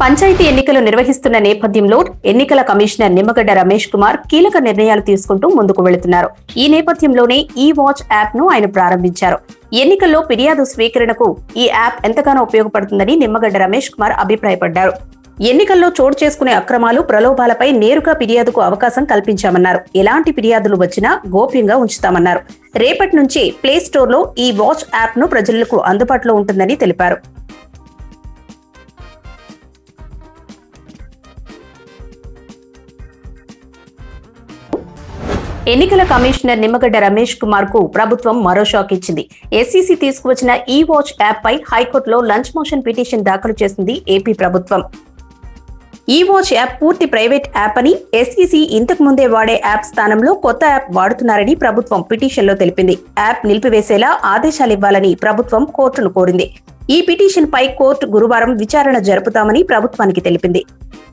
పంచాయతీ ఎన్నికలు నిర్వహిస్తున్న నేపథ్యంలో ఎన్నికల కమిషనర్ నిమ్మగడ్డ రమేష్ కుమార్ కీలక నిర్ణయాలు తీసుకుంటూ ముందుకు వెళుతున్నారు. ఈ నేపథ్యంలోనే ఈ వాచ్ యాప్ ను ఆయన ప్రారంభించారు. ఎన్నికల్లో ఫిర్యాదు స్వీకరణకు ఈ యాప్ ఎంతగానో ఉపయోగపడుతుందని నిమ్మగడ్డ రమేష్ కుమార్ అభిప్రాయపడ్డారు. ఎన్నికల్లో చోటు చేసుకునే అక్రమాలు, ప్రలోభాలపై నేరుగా ఫిర్యాదుకు అవకాశం కల్పించామన్నారు. ఎలాంటి ఫిర్యాదులు వచ్చినా గోప్యంగా ఉంచుతామన్నారు. రేపటి నుంచి ప్లే స్టోర్ లో ఈ వాచ్ యాప్ ను ప్రజలకు అందుబాటులో ఉంటుందని తెలిపారు. ఎన్నికల కమిషనర్ నిమ్మగడ్డ రమేష్ కుమార్ కు ప్రభుత్వం మరో షాక్ ఇచ్చింది. ఎస్ఈసీ తీసుకువచ్చిన ఈ వాచ్ యాప్ పై హైకోర్టులో లంచ్ మోషన్ పిటిషన్ దాఖలు చేసింది ఏపీ ప్రభుత్వం. ఈ వాచ్ యాప్ పూర్తి ప్రైవేట్ యాప్ అని, ఎస్ఈసీ ఇంతకు ముందే వాడే యాప్ స్థానంలో కొత్త యాప్ వాడుతున్నారని ప్రభుత్వం పిటిషన్ లో తెలిపింది. యాప్ నిలిపివేసేలా ఆదేశాలు ఇవ్వాలని ప్రభుత్వం కోర్టును కోరింది. ఈ పిటిషన్ పై కోర్టు గురువారం విచారణ జరుపుతామని ప్రభుత్వానికి తెలిపింది.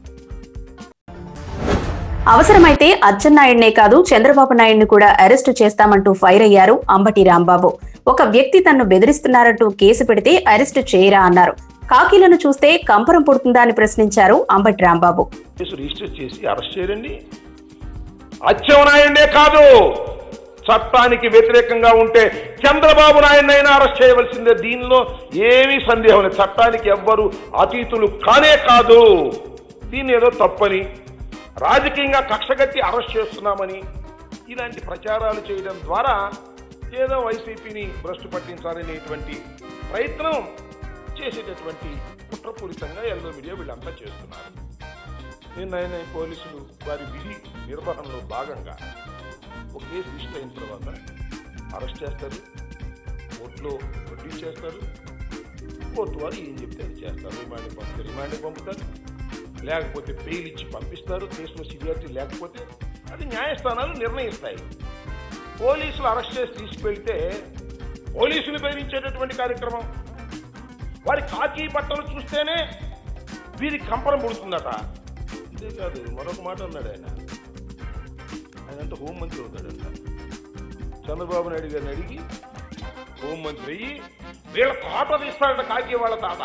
అవసరమైతే అచ్చెన్నాయుడినే కాదు, చంద్రబాబు నాయుడిని కూడా అరెస్టు చేస్తామంటూ ఫైర్ అయ్యారు అంబటి రాంబాబు. ఒక వ్యక్తి తన్ను బెదిరిస్తున్నారంటూ కేసు పెడితే అరెస్టు చేయరా అన్నారు. కాకీలను చూస్తే కంపరం పుడుతుందా అని ప్రశ్నించారు అంబటి రాంబాబు. రిజిస్టర్ చేసి అరెస్ట్ చేయండి. అచ్చెన్నాయుడినే కాదు, చట్టానికి వ్యతిరేకంగా ఉంటే చంద్రబాబు నాయుడినైనా అరెస్ట్ చేయవలసిందే. దీనిలో ఏమీ సందేహం లేదు. చట్టానికి ఎవ్వరు అతీతులు కానే కాదు. దీన్ని ఏదో తప్పని, రాజకీయంగా కక్షగట్టి అరెస్ట్ చేస్తున్నామని ఇలాంటి ప్రచారాలు చేయడం ద్వారా ఏదో వైసీపీని భ్రష్టు పట్టించాలనేటువంటి ప్రయత్నం చేసేటటువంటి కుట్రపూరితంగా ఎల్లో మీడియా వీళ్ళంతా చేస్తున్నారు. నిన్న పోలీసులు వారి విధి నిర్వహణలో భాగంగా ఒక కేసు రిజిస్టర్ అయిన తర్వాత అరెస్ట్ చేస్తారు, కోర్టులో ప్రొడ్యూస్ చేస్తారు. కోర్టు వారు ఏం చెప్తే అది చేస్తారు. రిమాండ్కి పంపుతారు, లేకపోతే బెయిల్ ఇచ్చి పంపిస్తారు. కేసులో సివియారిటీ లేకపోతే అది న్యాయస్థానాలు నిర్ణయిస్తాయి. పోలీసులు అరెస్ట్ చేసి తీసుకువెళ్తే పోలీసులు బెదిరించేటటువంటి కార్యక్రమం. వారి కాకి బట్టలు చూస్తేనే వీరికి కంపరం పుడుతుందట. ఇదే కాదు, మరొక మాట అన్నాడు ఆయనంతా హోంమంత్రి అవుతాడంట. చంద్రబాబు నాయుడు గారిని అడిగి హోంమంత్రి అయ్యి వీళ్ళ తాత తీస్తాడట, కాకి వాళ్ళ తాత.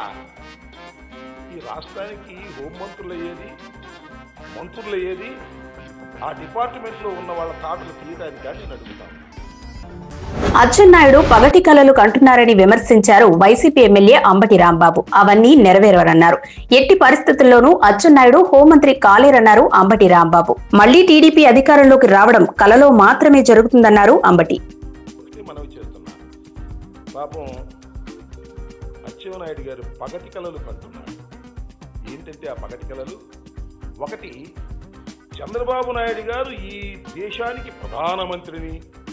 ఈ రాష్ట్రానికి హోంమంత్రులు అయ్యేది, మంత్రులు అయ్యేది ఆ డిపార్ట్మెంట్ లో ఉన్న వాళ్ళ తాటలు తీయడానికి కానీ నేను అడుగుతాను. అచ్చెన్నాయుడు పగటి కలలు కంటున్నారని విమర్శించారు వైసీపీ ఎమ్మెల్యే అంబటి రాంబాబు. అవన్నీ నెరవేరవన్నారు. ఎట్టి పరిస్థితుల్లోనూ అచ్చెన్నాయుడు హోంమంత్రి కాలేరన్నారు అంబటి రాంబాబు. మళ్లీ టీడీపీ అధికారంలోకి రావడం కలలో మాత్రమే జరుగుతుందన్నారు అంబటి. మనవి చేస్తున్నా, పాపం అచ్చెన్నాయుడు గారు పగటి కలలు కంటున్నారు. ఏంటంటే ఆ పగటి కలలు, ఒకటి, చంద్రబాబు నాయుడు గారు ఈ దేశానికి ప్రధానమంత్రిని,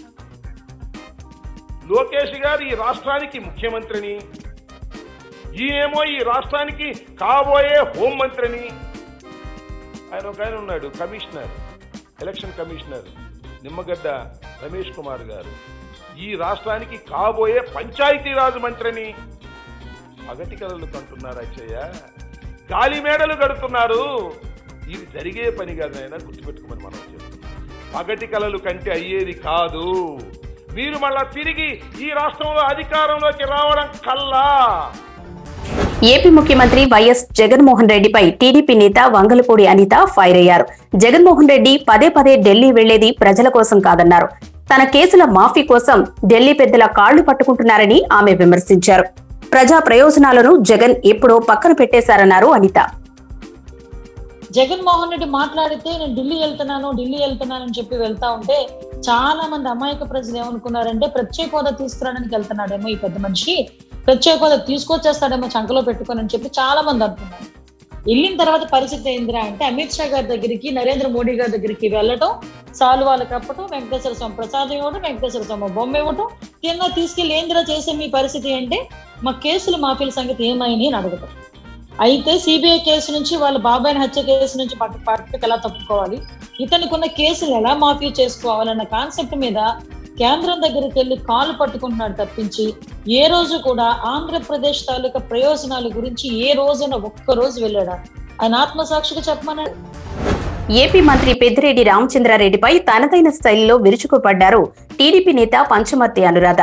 లోకేష్ గారు ఈ రాష్ట్రానికి ముఖ్యమంత్రిని, ఈయనేమో ఈ రాష్ట్రానికి కాబోయే హోంమంత్రిని. ఆయన ఒక ఆయన ఉన్నాడు commissioner, election commissioner Nimmagadda Ramesh Kumar garu, ఈ రాష్ట్రానికి కాబోయే పంచాయతీరాజ్ మంత్రిని. పగటి కలలు కంటున్నారు అచ్చయ్య, గాలి మేడలు గడుతున్నారు. ఇది జరిగే పని కాదు నాయన, గుర్తుపెట్టుకోమని మనం చేస్తున్నాం. పగటి కలలు కంటే అయ్యేది కాదు. మీరు మళ్ళా తిరిగి ఈ రాష్ట్రంలో అధికారంలోకి రావడం కల్లా. ఏపీ ముఖ్యమంత్రి వైఎస్ జగన్మోహన్ రెడ్డిపై టీడీపీ నేత వంగలపూడి అనిత ఫైర్ అయ్యారు. జగన్మోహన్ రెడ్డి పదే పదే ఢిల్లీ వెళ్లేది ప్రజల కోసం కాదన్నారు. తన కేసుల మాఫీ కోసం ఢిల్లీ పెద్దల కాళ్లు పట్టుకుంటున్నారని ఆమె విమర్శించారు. ప్రజా ప్రయోజనాలను జగన్ ఎప్పుడో పక్కన పెట్టేశారన్నారు అనిత. జగన్మోహన్ రెడ్డి మాట్లాడితే నేను ఢిల్లీ వెళ్తున్నానని చెప్పి వెళ్తా ఉంటే చాలా మంది అమాయక ప్రజలు ఏమనుకున్నారంటే ప్రత్యేక హోదా తీసుకురావడానికి వెళ్తున్నాడేమో ఈ పెద్ద మనిషి, ప్రత్యేక హోదా తీసుకొచ్చేస్తాడేమో చంకలో పెట్టుకొని అని చెప్పి చాలా మంది అనుకున్నారు. వెళ్ళిన తర్వాత పరిస్థితి ఏందిరా అంటే అమిత్ షా గారి దగ్గరికి, నరేంద్ర మోడీ గారి దగ్గరికి వెళ్ళటం, సాలువాలు కప్పటం, వెంకటేశ్వర స్వామి ప్రసాదం ఇవ్వటం, వెంకటేశ్వర స్వామి బొమ్మ ఇవ్వటం, తిన్నా తీసుకెళ్లి ఏందిరా చేసే మీ పరిస్థితి అంటే మా కేసులు మాఫీల సంగతి ఏమైంది అని అడగటం. అయితే సిబిఐ కేసు నుంచి వాళ్ళ బాబాయిని హత్య కేసు నుంచి పక్కకు ఎలా తప్పుకోవాలి, ఇతనికి ఉన్న కేసులు ఎలా మాఫీ చేసుకోవాలన్న కాన్సెప్ట్ మీద కేంద్రం దగ్గరికి వెళ్ళి కాలు పట్టుకుంటున్నాడు తప్పించి ఏ రోజు కూడా ఆంధ్రప్రదేశ్ తాలూకా ప్రయోజనాల గురించి ఏ రోజైనా ఒక్కరోజు వెళ్ళాడా? ఆయన ఆత్మసాక్షిగా చెప్పమన్నాడు. ఏపీ మంత్రి పెద్దిరెడ్డి రామచంద్రారెడ్డిపై తనదైన శైలిలో విరుచుకుపడ్డారు టీడీపీ నేత పంచమర్తి అనురాధ.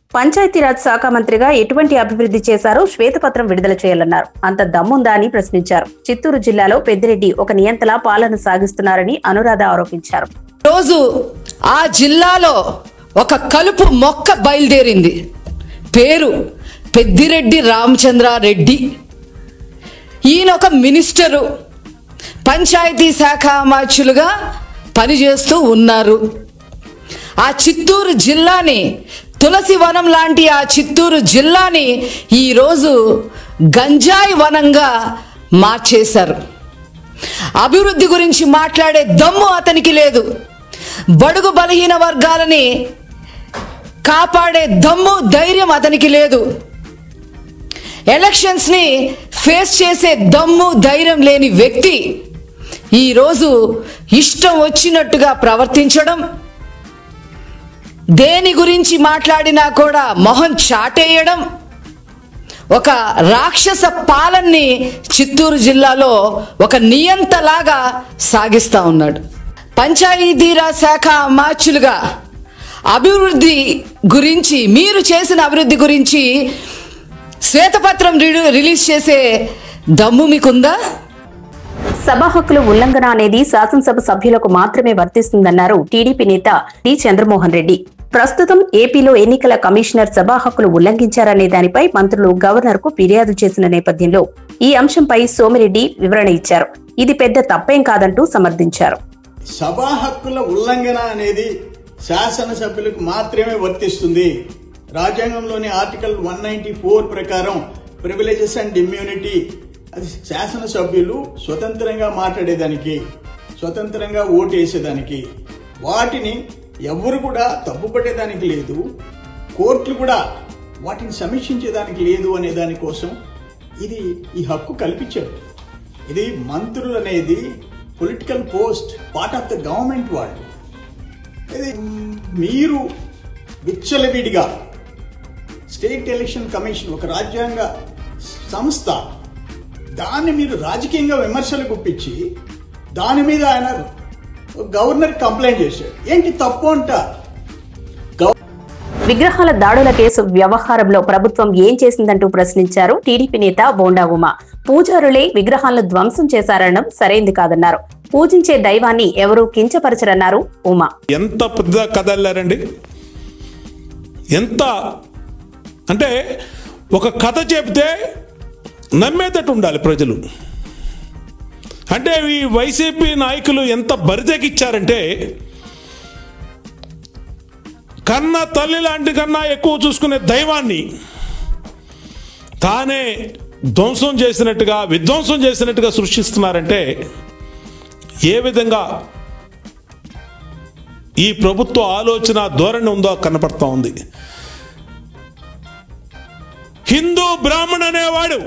పంచాయతీరాజ్ శాఖ మంత్రిగా ఎటువంటి అభివృద్ధి చేశారో శ్వేతపత్రం విడుదల చేయాలన్నారు. అంత దమ్ముందా అని ప్రశ్నించారు. చిత్తూరు జిల్లాలో పెద్దిరెడ్డి ఒక నియంతలా పాలన సాగిస్తున్నారని అనురాధ ఆరోపించారు. రోజు ఆ జిల్లాలో ఒక కలుపు మొక్క బయలుదేరింది. పేరు పెద్దిరెడ్డి రామచంద్రారెడ్డి. ఈయన ఒక మినిస్టరు, పంచాయతీ శాఖ అమాత్యులుగా పనిచేస్తూ ఉన్నారు. ఆ చిత్తూరు జిల్లాని, తులసి వనం లాంటి ఆ చిత్తూరు జిల్లాని ఈరోజు గంజాయి వనంగా మార్చేశారు. అభివృద్ధి గురించి మాట్లాడే దమ్ము అతనికి లేదు. బడుగు బలహీన వర్గాలని కాపాడే దమ్ము, ధైర్యం అతనికి లేదు. ఎలక్షన్స్ ని ఫేస్ చేసే దమ్ము, ధైర్యం లేని వ్యక్తి ఈరోజు ఇష్టం వచ్చినట్టుగా ప్రవర్తించడం, దేని గురించి మాట్లాడినా కూడా మొహం చాటేయడం, ఒక రాక్షస పాలనని చిత్తూరు జిల్లాలో ఒక నియంతలాగా సాగిస్తా ఉన్నాడు. పంచాయతీరాజ్ శాఖ అమాత్యులుగా అభివృద్ధి గురించి, మీరు చేసిన అభివృద్ధి గురించి శ్వేతపత్రం రిలీజ్ చేసే దమ్ము మీకుందా? సభా హక్కుల ఉల్లంఘన అనేది శాసనసభ సభ్యులకు మాత్రమే వర్తిస్తుందన్నారు టీడీపీ నేత టి చంద్రమోహన్ రెడ్డి. ప్రస్తుతం ఏపీలో ఎన్నికల కమిషనర్ సభా హక్కులు ఉల్లంఘించారనే దానిపై మంత్రులు గవర్నర్ కు ఫిర్యాదు చేసిన నేపథ్యంలో ఈ అంశంపై సోమిరెడ్డి వివరణ ఇచ్చారు. ఇది పెద్ద తప్పేం కాదంటూ సమర్థించారు. సభా హక్కుల ఉల్లంఘన అనేది శాసనసభ్యులకు మాత్రమే వర్తిస్తుంది. రాజ్యాంగంలోని ఆర్టికల్ 194 ప్రకారం ప్రివిలేజెస్ అండ్ ఇమ్యూనిటీ, అది శాసనసభ్యులు స్వతంత్రంగా మాట్లాడేదానికి, స్వతంత్రంగా ఓటు వేసేదానికి, వాటిని ఎవరు కూడా తప్పుపట్టేదానికి లేదు, కోర్టులు కూడా వాటిని సమీక్షించేదానికి లేదు అనే దానికోసం ఈ హక్కు కల్పించారు. ఇది మంత్రులు అనేది political post, part of the government. వాళ్ళు ఇది మీరు విచ్చలవిడిగా స్టేట్ ఎలక్షన్ కమిషన్ ఒక రాజ్యాంగ సంస్థ, దాన్ని మీరు రాజకీయంగా విమర్శలు గుప్పించి దాని మీద ఆయన గవర్నర్ కంప్లైంట్ చేశాడు. ఏంటి తప్పు అంట? విగ్రహాల దాడుల కేసు వ్యవహారంలో ప్రభుత్వం ఏం చేసిందంటూ ప్రశ్నించారు టీడీపీ నేత బోండా ఉమా. పూజారులే విగ్రహాలను ధ్వంసం చేశారనడం సరైంది కాదన్నారు. పూజించే దైవాన్ని ఎవరూ కించపరచరన్నారు ఉమా. ఎంత పెద్ద కథ వెళ్ళారండి. ఎంత అంటే ఒక కథ చెబితే నమ్మేటట్టు ఉండాలి ప్రజలు. అంటే ఈ వైసీపీ నాయకులు ఎంత బరితెకిచ్చారంటే, కన్న తల్లి లాంటి కన్నా ఎక్కువ చూసుకునే దైవాన్ని తానే ధ్వంసం చేసినట్టుగా, విధ్వంసం చేసినట్టుగా సృష్టిస్తున్నారంటే ఏ విధంగా ఈ ప్రభుత్వ ఆలోచన ధోరణి ఉందో కనపడతా ఉంది. హిందూ బ్రాహ్మణ్ అనేవాడు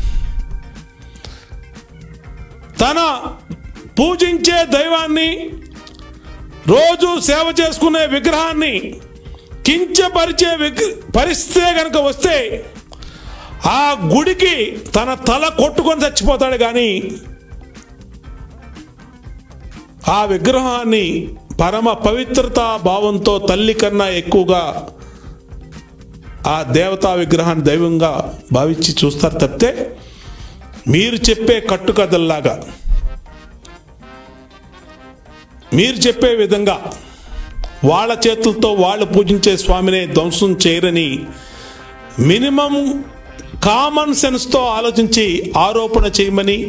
తన పూజించే దైవాన్ని, రోజు సేవ చేసుకునే విగ్రహాన్ని కించపరిచే పరిస్థితే కనుక వస్తే ఆ గుడికి తన తల కొట్టుకొని చచ్చిపోతాడు. కానీ ఆ విగ్రహాన్ని పరమ పవిత్రతా భావంతో తల్లి కన్నా ఎక్కువగా ఆ దేవతా విగ్రహాన్ని దైవంగా భావించి చూస్తారు తప్పితే మీరు చెప్పే కట్టుకథల్లాగా, మీరు చెప్పే విధంగా వాళ్ళ చేతులతో వాళ్ళు పూజించే స్వామినే ధ్వంసం చేయరని మినిమం కామన్ సెన్స్తో ఆలోచించి ఆరోపణ చేయమని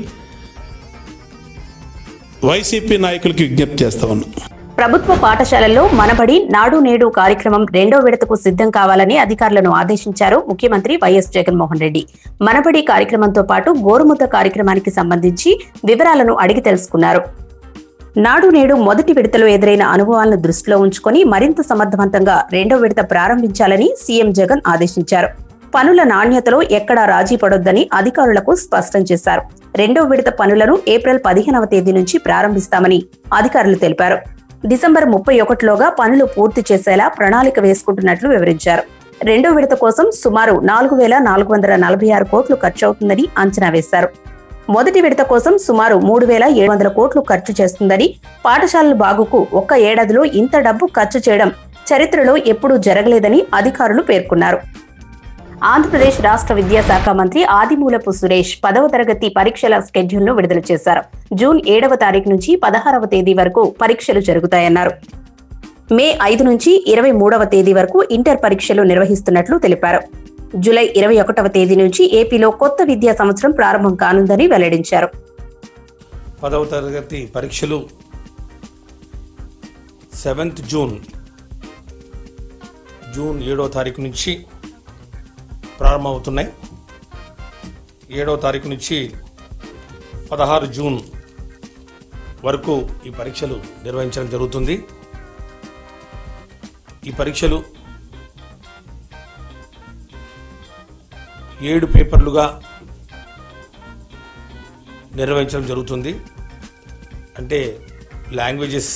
వైసీపీ నాయకులకి విజ్ఞప్తి చేస్తా ఉన్నాం. ప్రభుత్వ పాఠశాలల్లో మనబడి నాడు నేడు కార్యక్రమం 2వ విడతకు సిద్ధం కావాలని అధికారులను ఆదేశించారు ముఖ్యమంత్రి వైఎస్ జగన్మోహన్ రెడ్డి. మనబడి కార్యక్రమంతో పాటు గోరుముద్ద కార్యక్రమానికి సంబంధించి వివరాలను అడిగి తెలుసుకున్నారు. నాడు నేడు మొదటి విడతలో ఎదురైన అనుభవాలను దృష్టిలో ఉంచుకొని మరింత సమర్థవంతంగా 2వ విడత ప్రారంభించాలని సీఎం జగన్ ఆదేశించారు. పనుల నాణ్యతలో ఎక్కడా రాజీ పడొద్దని అధికారులకు స్పష్టం చేశారు. 2వ విడత పనులను ఏప్రిల్ 15వ తేదీ నుంచి ప్రారంభిస్తామని అధికారులు తెలిపారు. డిసెంబర్ 31లోగా పనులు పూర్తి చేసేలా ప్రణాళిక వేసుకుంటున్నట్లు వివరించారు. 2వ విడత కోసం సుమారు 4,446 కోట్లు ఖర్చవుతుందని అంచనా వేశారు. మొదటి విడత కోసం సుమారు 3,700 కోట్లు ఖర్చు చేస్తుందని, పాఠశాలల బాగుకు ఒక్క ఏడాదిలో ఇంత డబ్బు ఖర్చు చేయడం చరిత్రలో ఎప్పుడూ జరగలేదని అధికారులు పేర్కొన్నారు. ఆంధ్రప్రదేశ్ రాష్ట్ర విద్యాశాఖ మంత్రి ఆదిమూలపు సురేష్ 10వ తరగతి పరీక్షల స్కెడ్యూల్ను విడుదల చేశారు. జూన్ 7వ తారీఖు నుంచి 16వ తేదీ వరకు పరీక్షలు జరుగుతాయన్నారు. మే 5 నుంచి 23వ తేదీ వరకు ఇంటర్ పరీక్షలు నిర్వహిస్తున్నట్లు తెలిపారు. జూలై 21వ తేదీ నుంచి ఏపీలో కొత్త విద్యా సంవత్సరం ప్రారంభం కానుందని వెల్లడించారు. 10వ తరగతి పరీక్షలు 7th జూన్ 7వ తారీఖు నుంచి ప్రారంభమవుతున్నాయి. 7వ తారీఖు నుంచి 16 జూన్ వరకు ఈ పరీక్షలు నిర్వహించడం జరుగుతుంది. ఈ పరీక్షలు 7 పేపర్లుగా నిర్వహించడం జరుగుతుంది. అంటే లాంగ్వేజెస్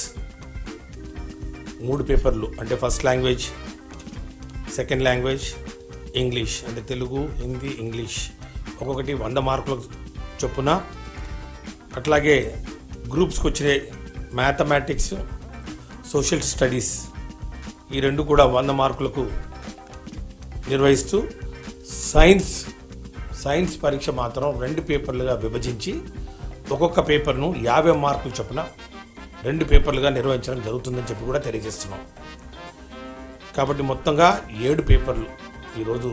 3 పేపర్లు, అంటే first language, second language, English, అంటే తెలుగు, హిందీ, ఇంగ్లీష్, ఒక్కొక్కటి 100 మార్కుల చొప్పున. అట్లాగే గ్రూప్స్కి వచ్చిన మ్యాథమెటిక్స్, సోషల్ స్టడీస్, ఈ 2 కూడా 100 మార్కులకు నిర్వహిస్తూ సైన్స్ పరీక్ష మాత్రం 2 పేపర్లుగా విభజించి ఒక్కొక్క పేపర్ను 50 మార్కుల చొప్పున 2 పేపర్లుగా నిర్వహించడం జరుగుతుందని చెప్పి కూడా తెలియజేస్తున్నాం. కాబట్టి మొత్తంగా 7 పేపర్లు ఈరోజు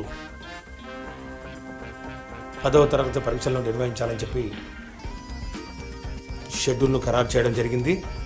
10వ తరగతి పరీక్షలను నిర్వహించాలని చెప్పి షెడ్యూల్ను ఖరారు చేయడం జరిగింది.